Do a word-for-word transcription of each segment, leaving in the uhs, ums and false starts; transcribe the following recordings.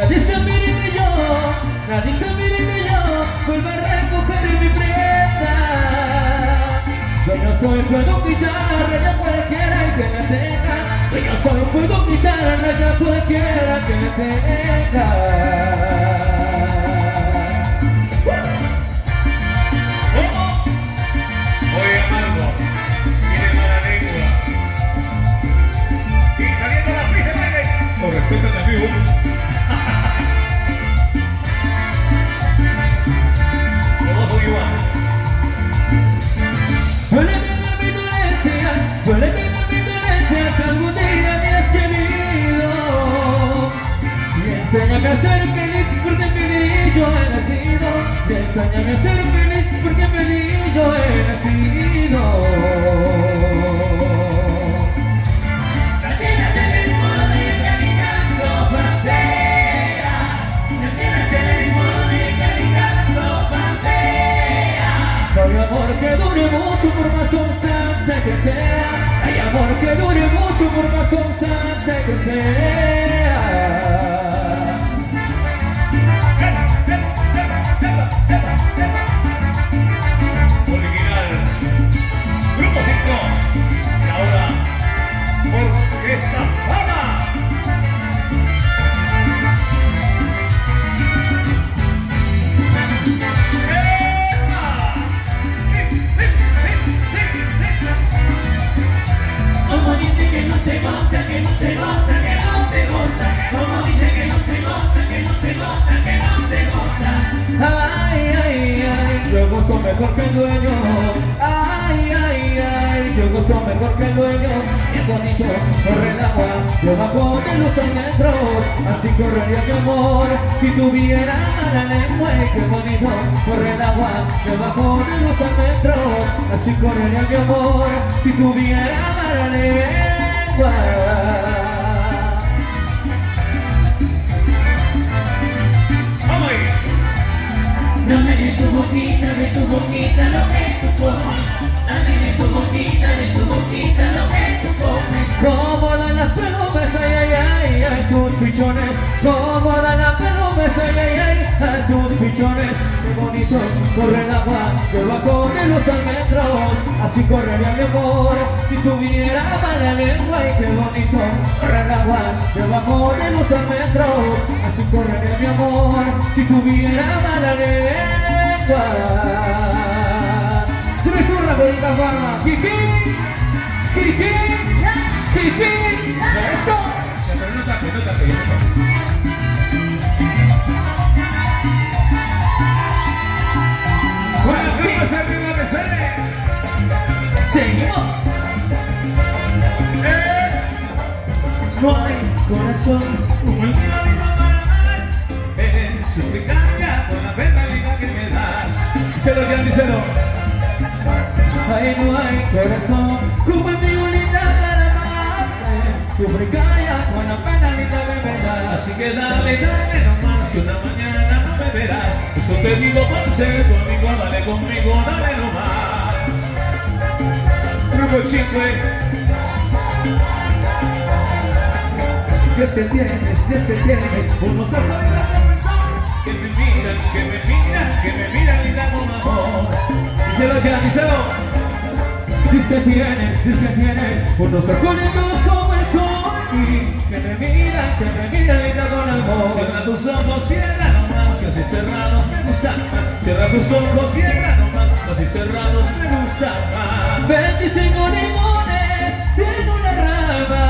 Nadie está mirando yo, nadie está mirando yo, vuelvo a recoger mi prenda. Dueño soy, puedo quitar, ya cualquiera que me tenga. Dueño soy, puedo quitar, ya cualquiera que me tenga. Oye, Marco, tiene mala lengua. Y saliendo la prisa, baile. Con respeto al amigo. Todos son iguales. Huele bien a mi dolencia, huele bien a mi dolencia, que algún día me has querido. Y enséñame a ser feliz porque feliz yo he nacido. Y enséñame a ser feliz porque feliz yo he nacido. No tienes el mismo de caminando pasea. No tienes el mismo de caminando pasea. No hay amor que dure mucho por más constante que sea. Hay amor que dure mucho por más constante que sea. Original. Grupo cinco. Y ahora, Orquesta Fama. Como dice que no se goza, que no se goza, que no se goza. Como dice que no se goza, que no se goza, que no se goza. Ay, ay, ay, yo gozo mejor que el dueño. Ay, ay, ay, yo gozo mejor que el dueño. Bien bonito, corre el agua, yo bajo de los metros. Así correría mi amor, si tuviera mala lengua. Y qué bonito, corre el agua, yo bajo de los metros. Así correría mi amor, si tuviera mala lengua. Vamos ahí. Dame de tu boquita, de tu boquita lo que tú comes. Dame de tu boquita, de tu boquita lo que tú comes. Como dan las palomas, ay, ay, ay, a sus pichones. Como dan las palomas, ay, ay, ay, a sus pichones. Qué bonito corre el agua, que va con los almendros. Así correría mi amor, si tuviera mala lengua. Y qué bonito corre el agua, que va con los almendros. Así correría mi amor, si tuviera mala lengua. Tres horas de esta fama, Kiki, Kiki, Kiki, eso. Pero no tape, no tape, no tape. Bueno, firmas arriba que sale. Seguimos. Eh. No hay corazón Como el mío ni para amar. En suplicaria por la pena liga que me das. Díselo, Jan, díselo. Ay, no hay corazón como el mío linda para amarte. Tu precaya con la pena linda de verdad. Así que dale, dale nomás, que una mañana no me verás. Eso te digo por ser tu amigo, dale conmigo, dale nomás. Grupo cinco. Dios que tienes, Dios que tienes, Unos ojos de la profesor que me miran, que me miran, que me miran y dan un amor. Díselo, Jan, díselo. Dios que tienes, Dios que tienes, unos ojos lindos como el sol. Y que me miran, que me miran linda con amor. Cierra tus ojos, cierra nomás, que así cerrados me gustan más. Cierra tus ojos, cierra nomás, que así cerrados me gustan más. veinticinco limones en una rama.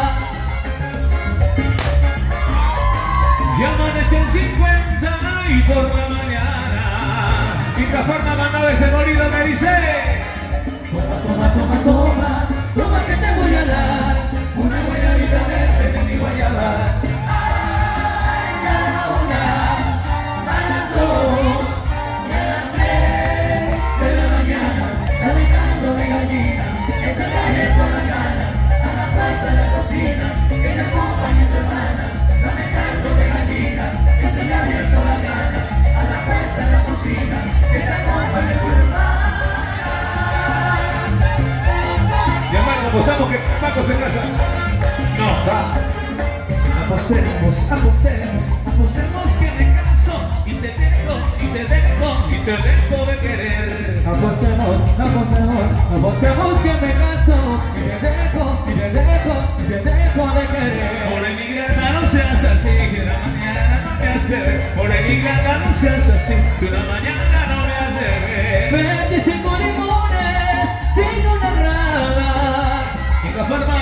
Ya amanece en cincuenta y por la mañana. Y Cafarna mandaba ese morido me dice. Toma, toma, toma, toma, toma que te voy a dar una guayabita verde de mi guayaba. Ay, a la una, a las dos y a las tres de la mañana. Dame caldo de gallina, esa apostemos, apostemos, apostemos que me caso y te dejo, y te dejo, y te dejo de querer. Apostemos, apostemos, apostemos que me caso y te dejo, y te dejo, y te dejo de querer. Por el ingrata no seas así, que la mañana no me hace ver. Por el ingrata no seas así, que la mañana no me hace ver. veinticinco limones, sin una rama. Chica forma,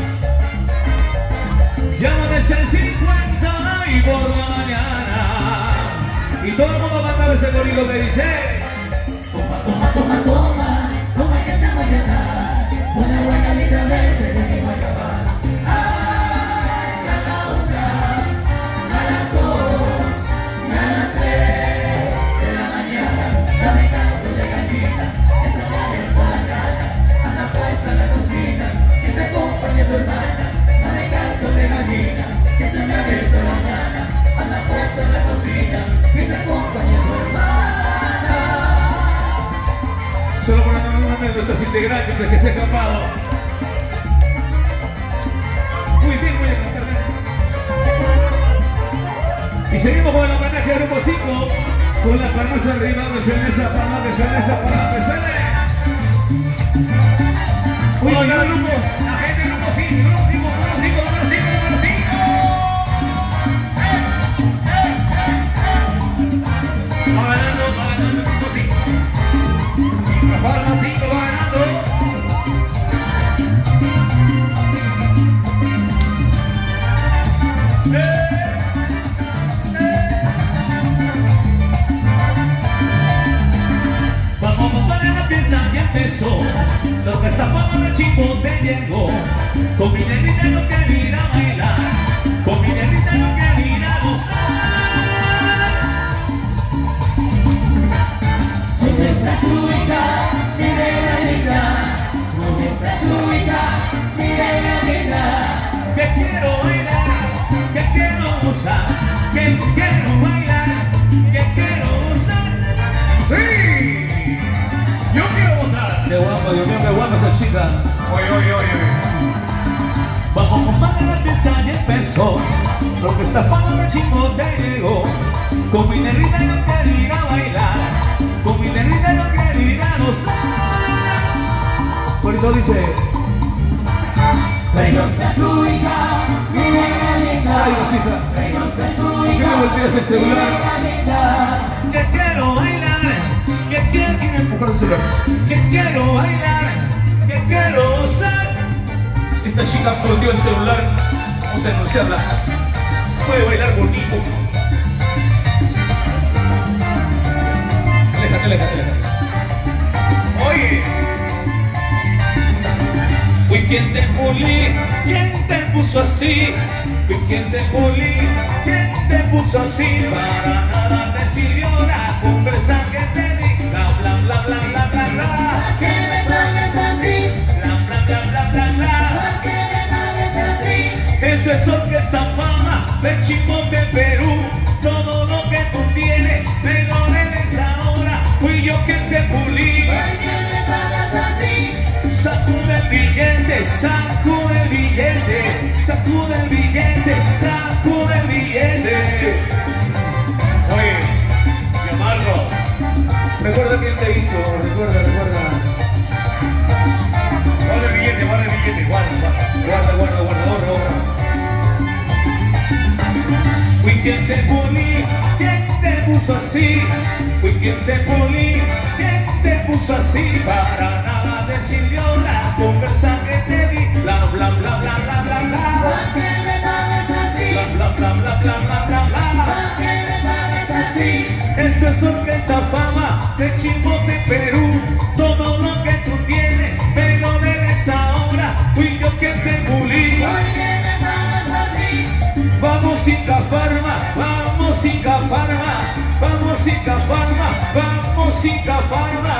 llámame seis cincuenta y por la mañana. Y todo el mundo canta ese corrido que dice: Toma, toma, toma, toma, toma que te voy a dar una buena vida verde de mi guayaba. Ay, a la una, a las dos, a las tres de la mañana, dame canto de gallina, que se me abierto las ganas. Anda pues a la cocina, que te acompañe tu hermana. Dame canto de gallina, que se me abierto las ganas. Anda pues a la cocina, que te acompañe tu hermana. solo por una anécdotas integrantes que se ha escapado. Muy bien, voy a cantar. Y seguimos con el homenaje al grupo cinco, con la famosa arriba de cerveza para de cerveza para que suene. Uy, oiga, grupo, la gente del grupo cinco, grupo cinco, grupo cinco, grupo cinco, grupo cinco. Va ganando, va ganando el grupo cinco. La palma cinco va ganando. Vamos a poner la fiesta y empezó. Lo que está fama de chimbote llegó. Con mi negrita lo que vine a bailar. Con mi negrita lo que vine a gozar. ¿Dónde está su hija? Mire la linda. ¿Dónde está su hija? Mire la linda. Que quiero bailar, que quiero gozar, que quiero bailar, que quiero gozar. ¡Sí! Yo quiero gozar. Qué guapo, Dios mío, qué guapa esa chica. Oye, oye, oye. Bajo compadre la fiesta ya empezó. Lo que está fama de chimbote llegó. Con mi negrita yo quiero ir a bailar. Con mi negrita yo quiero ir a gozar. Bonito dice. ¿Dónde está su hija? Mire la linda. Ay, cosita. ¿Dónde está su ¿Por qué hija? me golpeas el celular? Mire la linda. Que quiero bailar, que quiero empujar el celular. Que quiero bailar, que quiero gozar. Esta chica perdió el celular. Vamos a denunciarla. Puede bailar bonito. Aléjate, aléjate, aléjate. Oye. Fui quien te pulí, quien te puso así. Fui quien te pulí, quien te puso así. Para nada te sirvió la conversa que te di. Bla, bla, bla, bla, bla, bla, bla. ¿Por qué me pagas así? Bla, bla, bla, bla, bla, bla. ¿Por qué me pagas así? Esto es orquesta fama de Chimbote, Perú. Todo lo que tú tienes me lo debes ahora. Fui yo quien te pulí. ¿Por qué me pagas así? Sacude el billete, sacude el billete, sacude el billete, sacude el billete. Oye, llamarlo. Recuerda quién te hizo, recuerda, recuerda. Guarda el billete, guarda el billete, guarda, guarda, guarda, guarda, guarda, guarda. Fui quien te pulí, quien te puso así. Fui quien te pulí, quien te puso así. Para nada te sirvió la conversa que te di. Bla, bla, bla, bla, bla, bla, bla. ¿Por qué me pagas así? Bla, bla, bla, bla, bla, bla, bla, bla. ¿Por qué me pagas así? Esto es orquesta fama de Chimbote, Perú. Todo lo que tú tienes me lo debes ahora. Fui yo quien te pulí. ¿Por qué me pagas así? Vamos Inca Pharma, vamos Inca Pharma, vamos Inca Pharma, vamos Inca Pharma.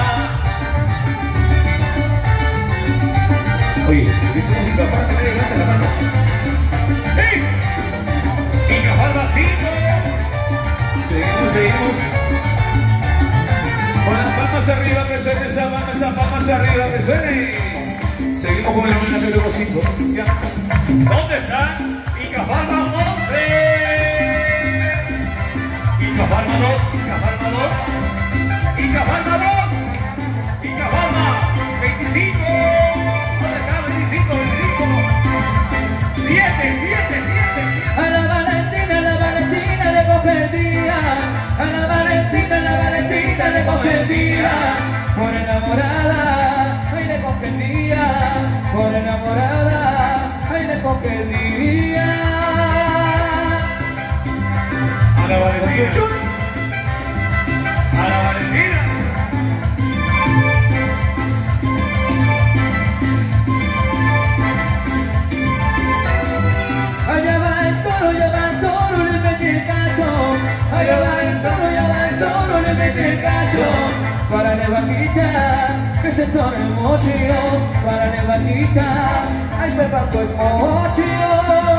Oye, decimos Inca Pharma, que nadie levanta la mano. ¡Hey! Inca Pharma cinco. Seguimos, seguimos. Con las palmas arriba, que suene esa palma, esa palmas arriba, que suene. Seguimos con el homenaje de los cinco. ¿Dónde están? Inca Pharma, ¿dónde? dos, Ica Palma dos, Ica Palma dos, Ica Palma veinticinco, ¿dónde está? veinticinco, veinticinco, siete, siete, siete. A la Valentina, a la Valentina le coge el día. A la Valentina, a la Valentina le coge el día. Por enamorada, ay le coge el día. Por enamorada, ay le coge el día. A la Valentina, a la Valentina. Allá va el toro, allá va el toro, le mete el cacho. Allá va el toro, allá va el toro, le mete el cacho. Para la vaquita, que se tore el mochillo. Para la vaquita, ay me parto el mochillo.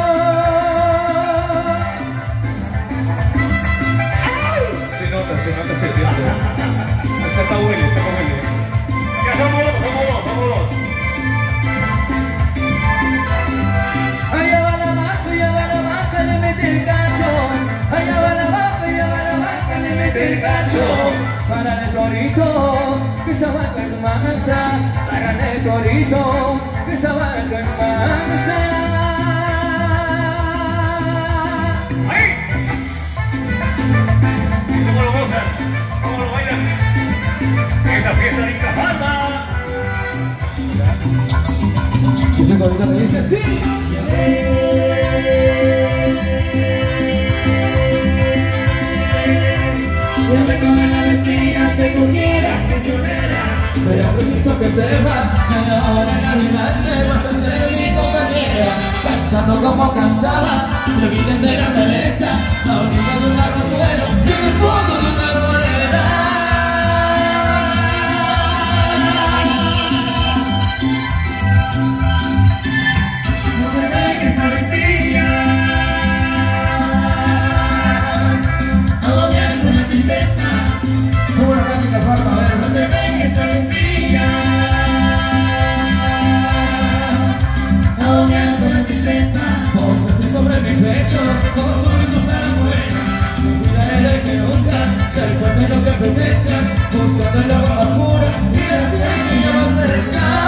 Se nota, se nota ese tiempo. Esa está huele, está huele. Ya somos dos, somos dos, somos dos. Allá va la vaca, allá va la vaca, le mete el cacho. Allá va la vaca, allá va la vaca, le mete el cacho. Para el torito, que esa vaca es mansa. Para el torito, que esa vaca es mansa. ¡Ahí! ¿Cómo lo gozan? ¿Cómo lo bailan? Esta fiesta de Ica Palma. Y ese corito me dice sí. Yo me como la vecina, te cogiera, que sonera. Pero preciso que sepas que ahora en la vida te vas a ser mi compañera. Cantando como cantabas, te olvides de la belleza. La orilla de un arroyuelo y en el fondo de una arboleda. No me dejes a vecina. Agobiando una tristeza. Como una cámica farma, a ver. No te dejes a vecina. Agobiando una tristeza. Posas sobre mi pecho, como sobre tus abuelos. No cuidaré de que nunca te recuerde lo que apetezcas. Buscando el agua más pura y la sangre ya va a cercar.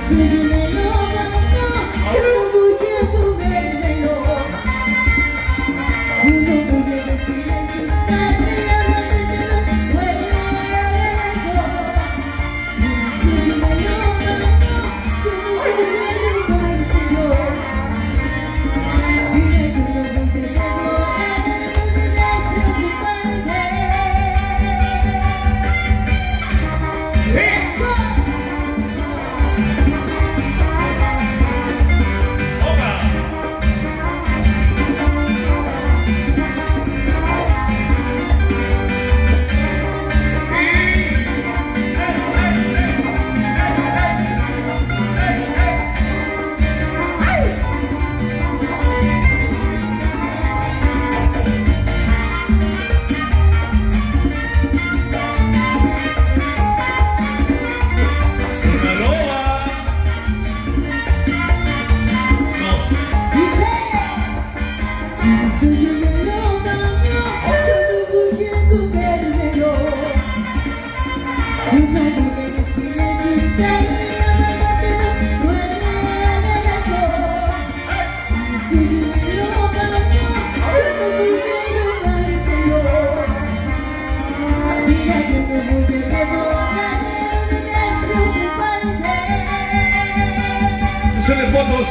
Salen fotos.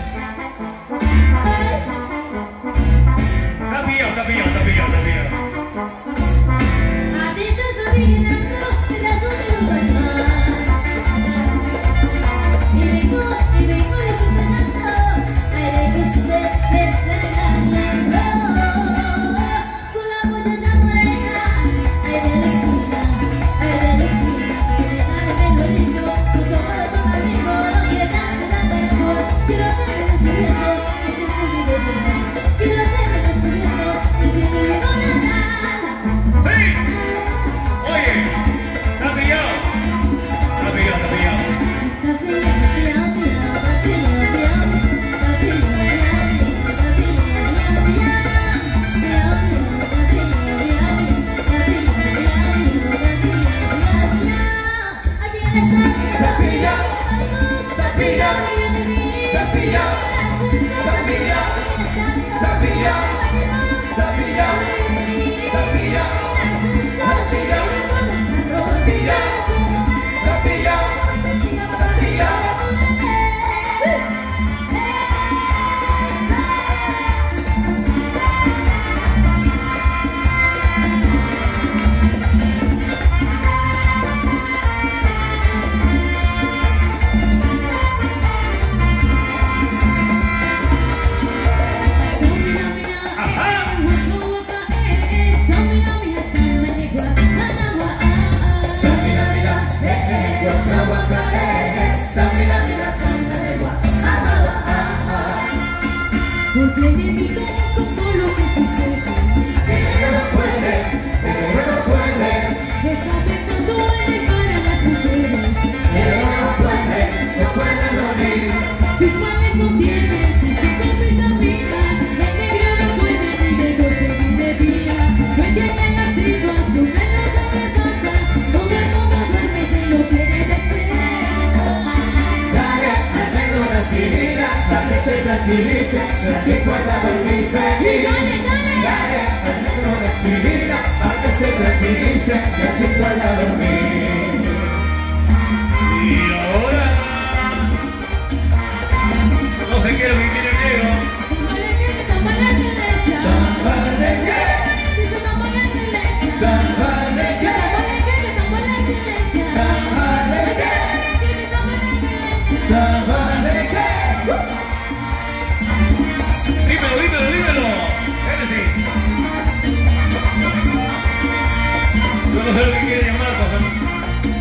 Está pillado, está pillado, está pillado, está pillado. A veces estoy mirando en las últimas y vengo, y vengo y estoy pensando, ay, de que usted me está engañando con la muchacha morena, ay, de la esquina, ay, de la esquina, que me lo dicho, no somos los amigos, no quiere darme la mejor, quiero ser el descubierto, que te estoy viviendo, quiero ser el descubierto, que te estoy viviendo nada. ¡Sí! Oye, está pillado. Está pillado, está pillado. Así pueda dormir feliz. Dale al negro una aspirina para que se tranquilice y así pueda dormir. Y ahora no se quiere vivir el negro. Zambaleque, zambaleque, zambaleque, zambaleque. Dímelo, dímelo, dímelo. Espérate. Yo no sé lo que quiere llamar, José.